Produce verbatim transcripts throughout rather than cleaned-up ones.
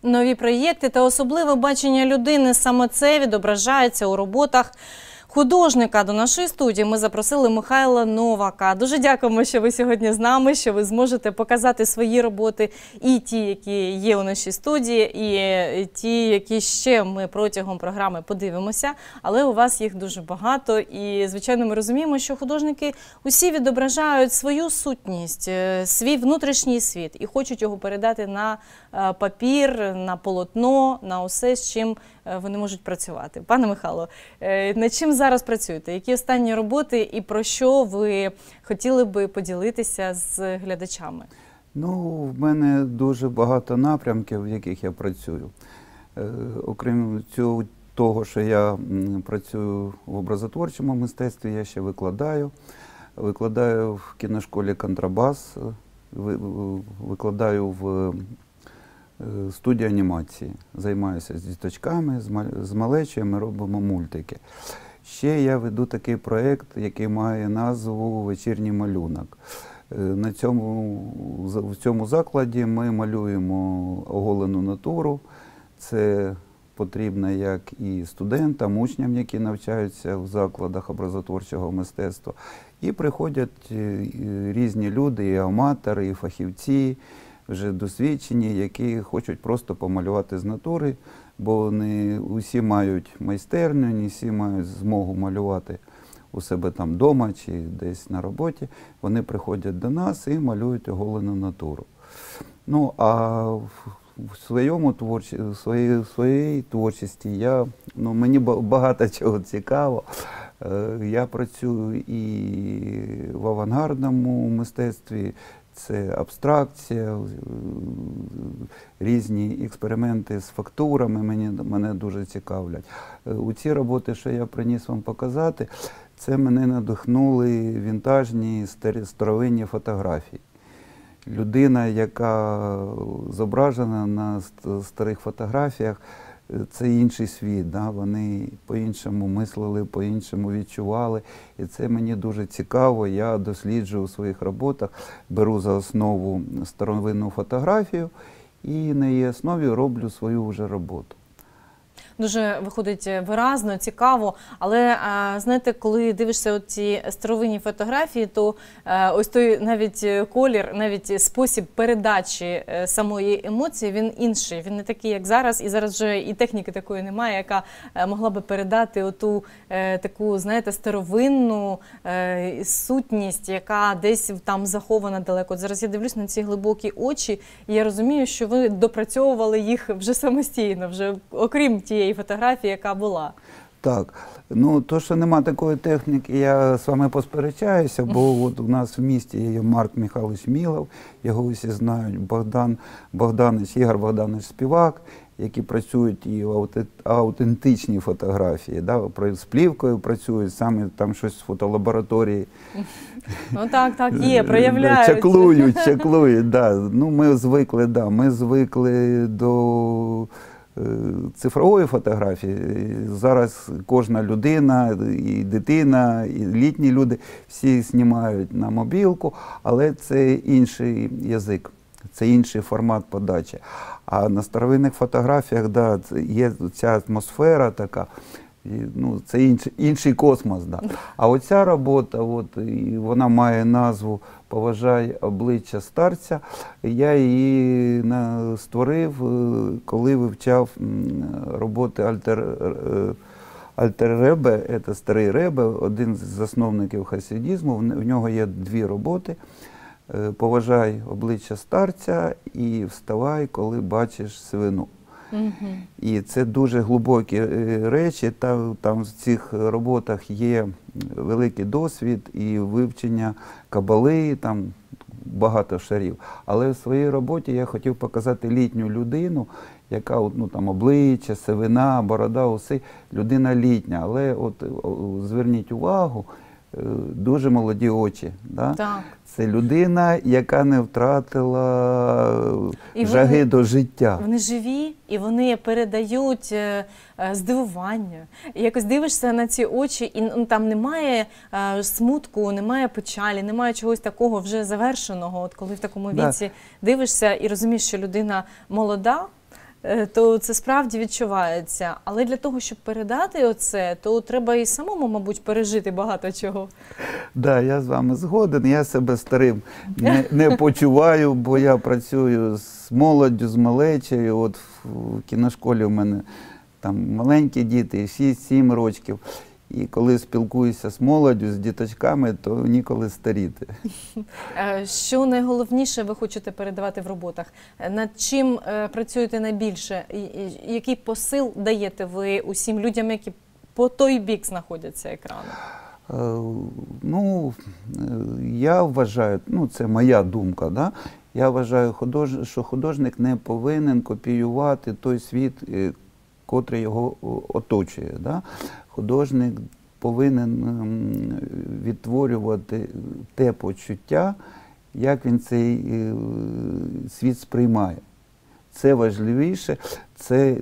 Нові проєкти та особливе бачення людини – саме це відображається у роботах художника. До нашої студії ми запросили Михайла Новака. Дуже дякуємо, що ви сьогодні з нами, що ви зможете показати свої роботи, і ті, які є у нашій студії, і ті, які ще ми протягом програми подивимося. Але у вас їх дуже багато, і, звичайно, ми розуміємо, що художники усі відображають свою сутність, свій внутрішній світ, і хочуть його передати на папір, на полотно, на усе, з чим вони можуть працювати. Пане Михайло, над чим зараз працюєте? Які останні роботи і про що ви хотіли би поділитися з глядачами? Ну, в мене дуже багато напрямків, в яких я працюю. Окрім цього, того, що я працюю в образотворчому мистецтві, я ще викладаю. Викладаю в кіношколі контрабас, викладаю в студії анімації. Займаюся з діточками, з малечою, ми робимо мультики. Ще я веду такий проєкт, який має назву «Вечірній малюнок». На цьому, в цьому закладі ми малюємо оголену натуру. Це потрібно як і студентам, учням, які навчаються в закладах образотворчого мистецтва. І приходять різні люди, і аматори, і фахівці, вже досвідчені, які хочуть просто помалювати з натури, бо не усі мають майстерню, не всі мають змогу малювати у себе там вдома чи десь на роботі. Вони приходять до нас і малюють оголену натуру. Ну, а в своєму творчі, в своїй, в своїй творчості я, ну, мені багато чого цікаво. Я працюю і в авангардному мистецтві, це абстракція, різні експерименти з фактурами мені, мене дуже цікавлять. У ці роботи, що я приніс вам показати, це мене надихнули вінтажні старовинні фотографії. Людина, яка зображена на старих фотографіях, це інший світ, да? Вони по-іншому мислили, по-іншому відчували. І це мені дуже цікаво. Я досліджую у своїх роботах, беру за основу старовинну фотографію і на її основі роблю свою вже роботу. Дуже виходить виразно, цікаво, але, знаєте, коли дивишся ці старовинні фотографії, то ось той навіть колір, навіть спосіб передачі самої емоції, він інший, він не такий, як зараз, і зараз вже і техніки такої немає, яка могла би передати оту таку, знаєте, старовинну сутність, яка десь там захована далеко. От зараз я дивлюсь на ці глибокі очі, і я розумію, що ви допрацьовували їх вже самостійно, вже окрім тієї фотографії, яка була. Так. Ну, то, що нема такої техніки, я з вами посперечаюся, бо от у нас в місті є Марк Михайлович Мілов, його усі знають, Богдан Богданович, Ігор Богданович Співак, які працюють і в аутентичній фотографії, да, з плівкою працюють, саме там щось з фотолабораторії. Ну так, так, є, проявляють. Чаклують, чаклують, да. Ну, ми звикли, да, ми звикли до цифрової фотографії. Зараз кожна людина, і дитина, і літні люди, всі знімають на мобілку, але це інший язик, це інший формат подачі. А на старовинних фотографіях, да, є ця атмосфера така, ну, це інший, інший космос. Да. А оця робота, от, вона має назву «Поважай обличчя старця». Я її на, створив, коли вивчав роботи Альтер, Альтер Ребе, це старий Ребе, один з засновників хасидізму. В нього є дві роботи. «Поважай обличчя старця» і «Вставай, коли бачиш свину». Угу. І це дуже глибокі речі, там, там в цих роботах є великий досвід і вивчення кабали, там багато шарів. Але в своїй роботі я хотів показати літню людину, яка, ну, там, обличчя, сивина, борода, уси, людина літня. Але от зверніть увагу, дуже молоді очі. Да? Так. Це людина, яка не втратила і жаги вони, до життя. Вони живі, і вони передають е, е, здивування. І якось дивишся на ці очі, і ну, там немає е, смутку, немає печалі, немає чогось такого вже завершеного. От коли в такому віці да. дивишся і розумієш, що людина молода, е, то це справді відчувається. Але для того, щоб передати оце, то треба і самому, мабуть, пережити багато чого. Да, я з вами згоден. Я себе старим не, не почуваю, бо я працюю з молоддю, з малечею. От в кіношколі у мене там маленькі діти, шість-сім років. І коли спілкуюся з молоддю, з діточками, то ніколи старіти. Що найголовніше ви хочете передавати в роботах? Над чим працюєте найбільше? Який посил даєте ви усім людям, які по той бік знаходяться екрану? Ну, я вважаю, ну це моя думка, да? Я вважаю, худож... що художник не повинен копіювати той світ, котрий його оточує. Да? Художник повинен відтворювати те почуття, як він цей світ сприймає. Це важливіше, це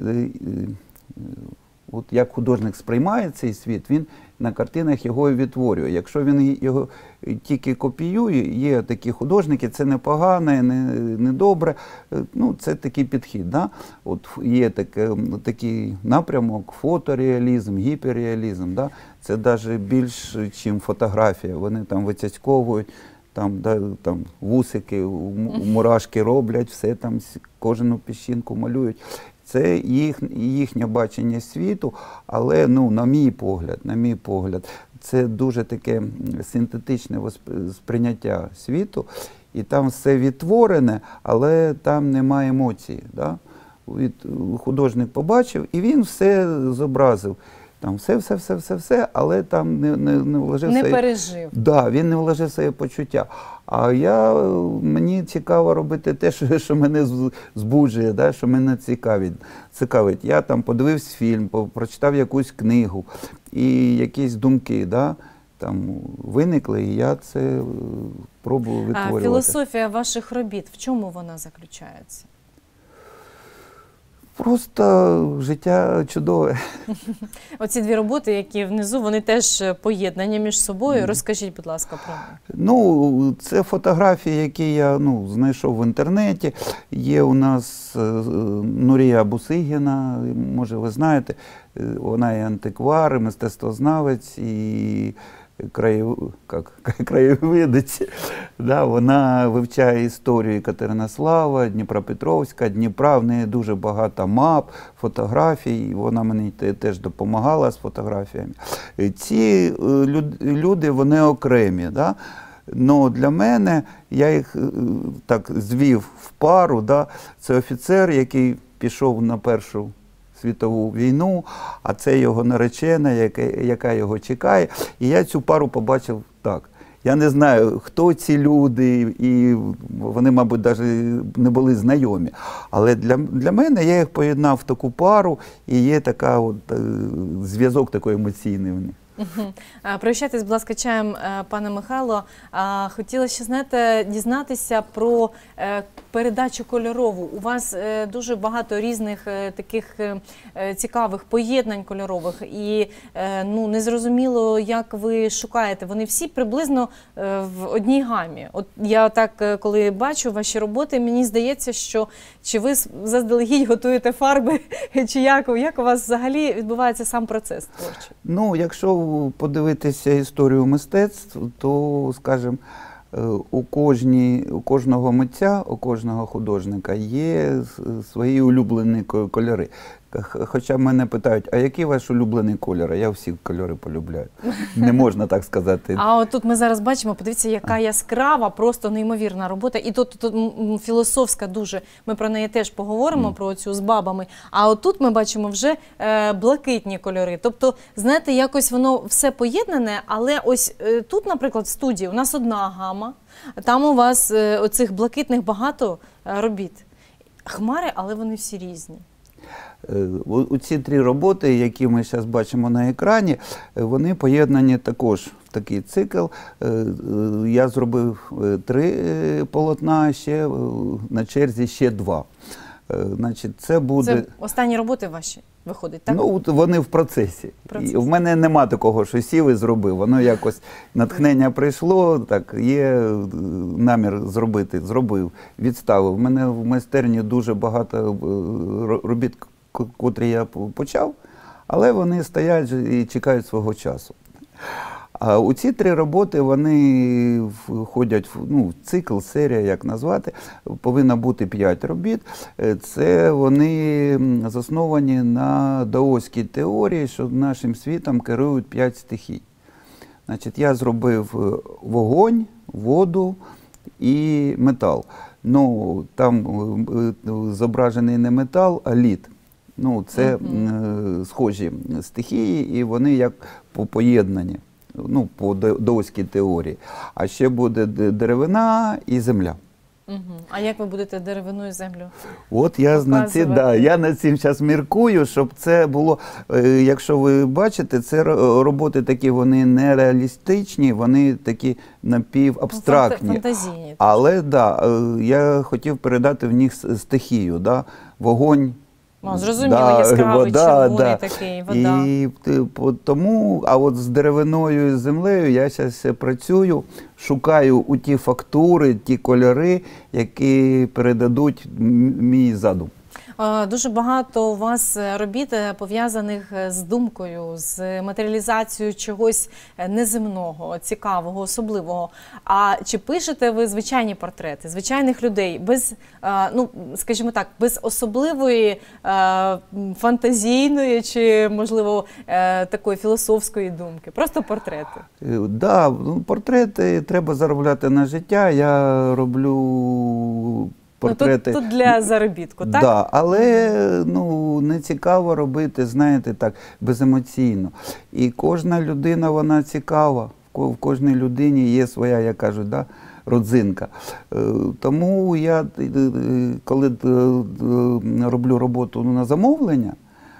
от як художник сприймає цей світ, він на картинах його і відтворює. Якщо він його тільки копіює, є такі художники, це не погано, не, не добре, ну це такий підхід. Да? От є таке, такий напрямок, фотореалізм, гіперреалізм. Да? Це навіть більш, ніж фотографія. Вони там вицяцьковують, там, да, там вусики, мурашки роблять, все там, кожну піщинку малюють. Це їх, їхнє бачення світу, але, ну, на мій погляд, на мій погляд, це дуже таке синтетичне сприйняття світу, і там все відтворене, але там немає емоції. Да? Від, художник побачив, і він все зобразив. Там все, все, все, все, все, але там не, не, не вложив не своє... пережив. Да, він не вложив своє почуття. А я, мені цікаво робити те, що, що мене збуджує, да, що мене цікавить. цікавить. Я там подивився фільм, прочитав якусь книгу, і якісь думки, да, там виникли, і я це пробую витворювати. А філософія ваших робіт, в чому вона заключається? Просто життя чудове. Оці дві роботи, які внизу, вони теж поєднані між собою. Розкажіть, будь ласка, про них. Ну, це фотографії, які я ну, знайшов в інтернеті. Є у нас Нурія Бусигіна, може ви знаєте, вона і антиквар, і мистецтвознавець, і краєв... як? краєвидець. Да, вона вивчає історію Катеринослава, Дніпропетровська, Дніпра, в неї дуже багато мап, фотографій, вона мені теж допомагала з фотографіями. Ці люди, вони окремі. Да? Но для мене, я їх так звів в пару, да? Це офіцер, який пішов на Першу світову війну, а це його наречена, яка, яка його чекає. І я цю пару побачив так. Я не знаю, хто ці люди, і вони, мабуть, навіть не були знайомі. Але для, для мене я їх поєднав в таку пару, і є така от, зв'язок такий емоційний в них. Угу. Прощайтесь, будь ласка, чаєм, пане Михайло. Хотіла ще, знаєте, дізнатися про передачу кольорову. У вас дуже багато різних таких цікавих поєднань кольорових, і ну, незрозуміло, як ви шукаєте. Вони всі приблизно в одній гамі. От я так, коли бачу ваші роботи, мені здається, що чи ви заздалегідь готуєте фарби, чи як, як у вас взагалі відбувається сам процес творчий? Ну, якщо подивитися історію мистецтв, то, скажімо, у, кожній, у кожного митця, у кожного художника є свої улюблені кольори. Хоча мене питають, а який ваш улюблений кольор? Я всі кольори полюбляю. Не можна так сказати. А от тут ми зараз бачимо, подивіться, яка яскрава, просто неймовірна робота. І тут, тут філософська дуже, ми про неї теж поговоримо, mm. про цю з бабами. А от тут ми бачимо вже е, блакитні кольори. Тобто, знаєте, якось воно все поєднане, але ось е, тут, наприклад, в студії у нас одна гама, там у вас е, оцих блакитних багато е, робіт. Хмари, але вони всі різні. Ці три роботи, які ми зараз бачимо на екрані, вони поєднані також в такий цикл. Я зробив три полотна, ще на черзі ще два. Значить, це буде... Це останні роботи ваші виходить, так? Ну, вони в процесі. Процес. І в мене нема такого, що сів і зробив. Воно якось натхнення прийшло, так, є намір зробити, зробив, відставив. У мене в майстерні дуже багато робіт, котрі я почав, але вони стоять і чекають свого часу. А у ці три роботи, вони входять в ну, цикл, серія, як назвати, повинно бути п'ять робіт. Це вони засновані на даоській теорії, що нашим світом керують п'ять стихій. Значить, я зробив вогонь, воду і метал. Ну, там зображений не метал, а лід. Ну, це uh-huh. схожі стихії, і вони як поєднані. Ну, по даоській теорії. А ще буде деревина і земля. Угу. А як ви будете деревину і землю? От я над цим, да, я над цим зараз міркую, щоб це було, якщо ви бачите, це роботи такі, вони не реалістичні, вони такі напівабстрактні. Фантазійні. Але, да, я хотів передати в них стихію, да, вогонь. Ну, зрозуміло, да, яскравий, вода, червоний да. такий, вода. І тому, а от з деревиною і з землею я зараз працюю, шукаю у ті фактури, ті кольори, які передадуть мій задум. Дуже багато у вас робіт пов'язаних з думкою, з матеріалізацією чогось неземного, цікавого, особливого. А чи пишете ви звичайні портрети, звичайних людей, без, ну, скажімо так, без особливої фантазійної чи, можливо, такої філософської думки? Просто портрети? Так, да, портрети треба заробляти на життя. Я роблю... Портрети. Ну, тут, тут для заробітку, так? Да, але ну, не цікаво робити, знаєте, так, беземоційно. І кожна людина, вона цікава. В кожній людині є своя, як кажуть, да, родзинка. Тому я, коли роблю роботу на замовлення,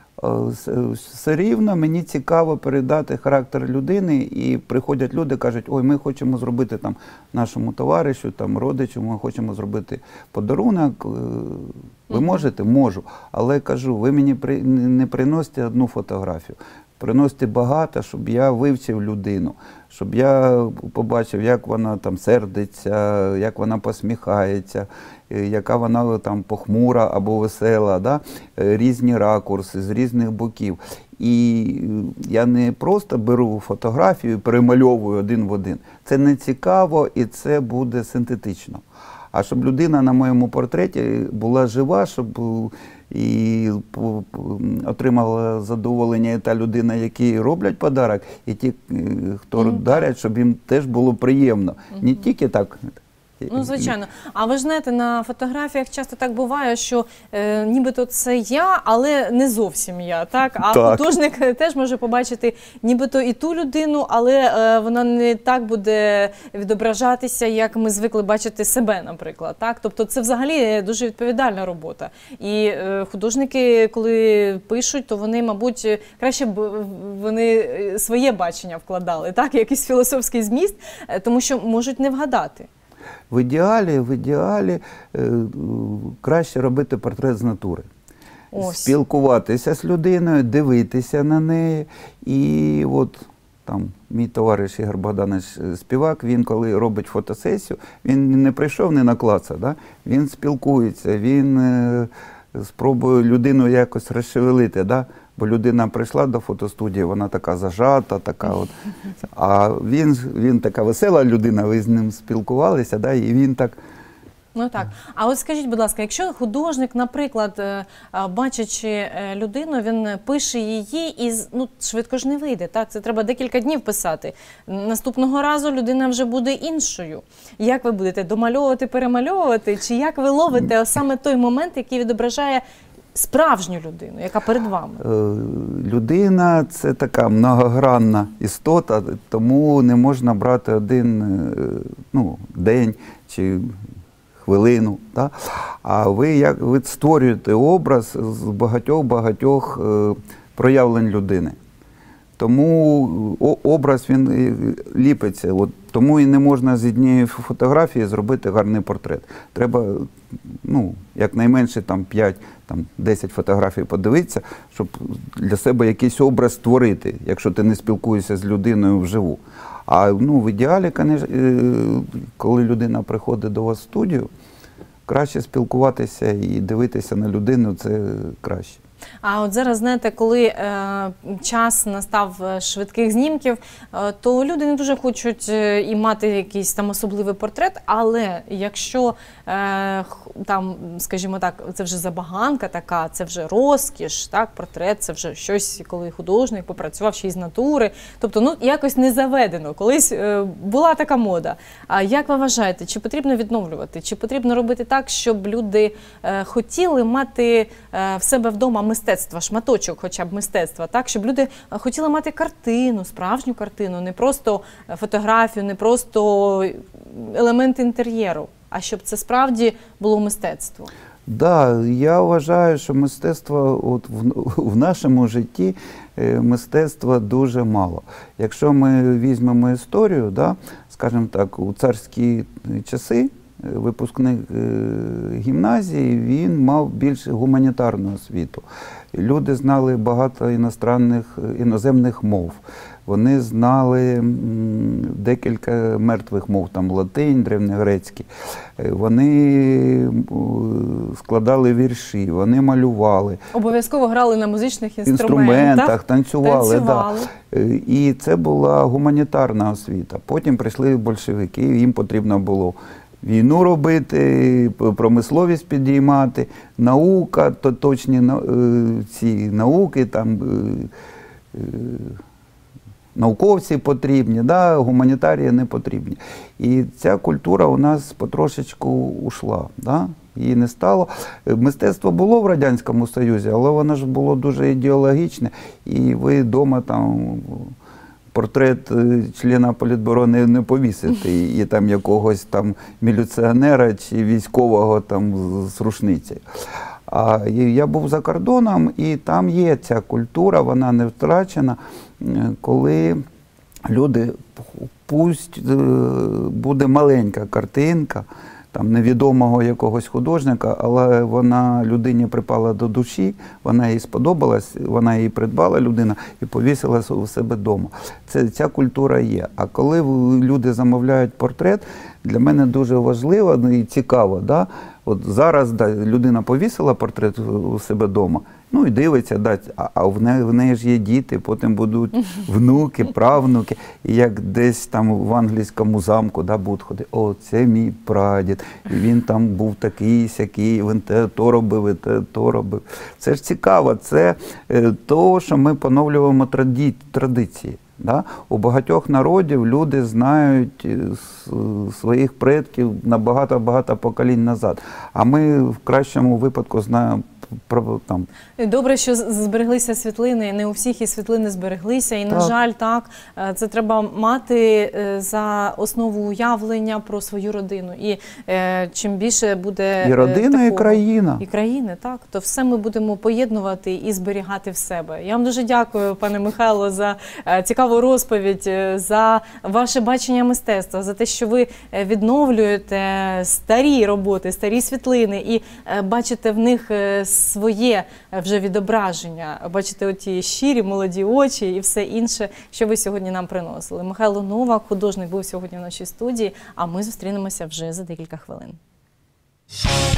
все рівно мені цікаво передати характер людини, і приходять люди, кажуть, ой, ми хочемо зробити там нашому товаришу, там родичу, ми хочемо зробити подарунок. Ви можете? Можу. Але кажу, ви мені не приносите одну фотографію. Приносите багато, щоб я вивчив людину, щоб я побачив, як вона там сердиться, як вона посміхається, яка вона там похмура або весела, да? Різні ракурси з різних боків. І я не просто беру фотографію і перемальовую один в один. Це не цікаво і це буде синтетично. А щоб людина на моєму портреті була жива, щоб і отримала задоволення і та людина, які роблять подарок, і ті, хто mm-hmm. дарять, щоб їм теж було приємно. Mm-hmm. Не тільки так. Ну, звичайно. А ви ж знаєте, на фотографіях часто так буває, що е, нібито це я, але не зовсім я, так? А так. Художник теж може побачити нібито і ту людину, але е, вона не так буде відображатися, як ми звикли бачити себе, наприклад, так? Тобто це взагалі дуже відповідальна робота. І е, художники, коли пишуть, то вони, мабуть, краще б вони своє бачення вкладали, так? Якийсь філософський зміст, тому що можуть не вгадати. В ідеалі, в ідеалі е, краще робити портрет з натури. Ось. Спілкуватися з людиною, дивитися на неї. І от там мій товариш Ігор Богданович Співак, він коли робить фотосесію, він не прийшов, не наклацав, да? Він спілкується, він е, спробує людину якось розшевелити, да? Бо людина прийшла до фотостудії, вона така зажата, така от. А він, він така весела людина, ви з ним спілкувалися, да, і він так... Ну так. А от скажіть, будь ласка, якщо художник, наприклад, бачачи людину, він пише її і ну, швидко ж не вийде, так? Це треба декілька днів писати. Наступного разу людина вже буде іншою. Як ви будете домальовувати, перемальовувати? Чи як ви ловите саме той момент, який відображає справжню людину, яка перед вами? Людина – це така многогранна істота, тому не можна брати один ну, день чи хвилину. Да? А ви, як, ви створюєте образ з багатьох-багатьох проявлень людини. тому о- образ він е, ліпиться. От, тому і не можна з однієї фотографії зробити гарний портрет. Треба, ну, якнайменше там п'ять десять фотографій подивитися, щоб для себе якийсь образ створити, якщо ти не спілкуєшся з людиною вживу. А ну, в ідеалі, конечно, коли людина приходить до вас в студію, краще спілкуватися і дивитися на людину, це краще. А от зараз, знаєте, коли е, час настав швидких знімків, е, то люди не дуже хочуть е, і мати якийсь там особливий портрет, але якщо е, там, скажімо так, це вже забаганка така, це вже розкіш, так, портрет, це вже щось, коли художник попрацював ще із натури, тобто, ну, якось не заведено, колись е, була така мода. А як ви вважаєте, чи потрібно відновлювати, чи потрібно робити так, щоб люди е, хотіли мати е, в себе вдома мистецтва, шматочок хоча б мистецтва, так, щоб люди хотіли мати картину, справжню картину, не просто фотографію, не просто елемент інтер'єру, а щоб це справді було мистецтво? Да, я вважаю, що мистецтва от в, в нашому житті е, мистецтва дуже мало. Якщо ми візьмемо історію, да, скажімо так, у царські часи випускник гімназії, він мав більш гуманітарну освіту. Люди знали багато іностранних, іноземних мов. Вони знали декілька мертвих мов, там латинь, древньогрецький. Вони складали вірші, вони малювали. Обов'язково грали на музичних інструментах. Інструментах, танцювали. танцювали. Да. І це була гуманітарна освіта. Потім прийшли большевики, їм потрібно було війну робити, промисловість підіймати, наука, то точні ці науки, там науковці потрібні, да, гуманітарії не потрібні. І ця культура у нас потрошечку ушла, да? Її не стало. Мистецтво було в Радянському Союзі, але воно ж було дуже ідеологічне, і ви вдома там портрет члена Політбюро не, не повісити, і там якогось там міліціонера чи військового там з рушницею. А я був за кордоном, і там є ця культура, вона не втрачена, коли люди, пусть буде маленька картинка, там невідомого якогось художника, але вона людині припала до душі, вона їй сподобалась, вона її придбала, людина, і повісила у себе вдома. Це, ця культура є. А коли люди замовляють портрет, для мене дуже важливо і цікаво, да? От зараз да, людина повісила портрет у себе вдома, ну і дивиться, да, а, а в неї, в неї ж є діти, потім будуть внуки, правнуки, і як десь там в англійському замку, да, будуть ходити, о, це мій прадід, і він там був такий, сякий, він те то робив, і те то робив. Це ж цікаво, це е, то, що ми поновлюємо траді, традиції. Да? У багатьох народів люди знають своїх предків на багато-багато поколінь назад, а ми в кращому випадку знаємо про там. Добре, що збереглися світлини, не у всіх і світлини збереглися, і, так. на жаль, так, це треба мати за основу уявлення про свою родину. І е, чим більше буде і родина, такого, і країна. І країни, так, то все ми будемо поєднувати і зберігати в себе. Я вам дуже дякую, пане Михайло, за цікаву розповідь, за ваше бачення мистецтва, за те, що ви відновлюєте старі роботи, старі світлини і бачите в них своє вже відображення, бачите оті щирі, молоді очі і все інше, що ви сьогодні нам приносили. Михайло Новак, художник, був сьогодні в нашій студії, а ми зустрінемося вже за декілька хвилин.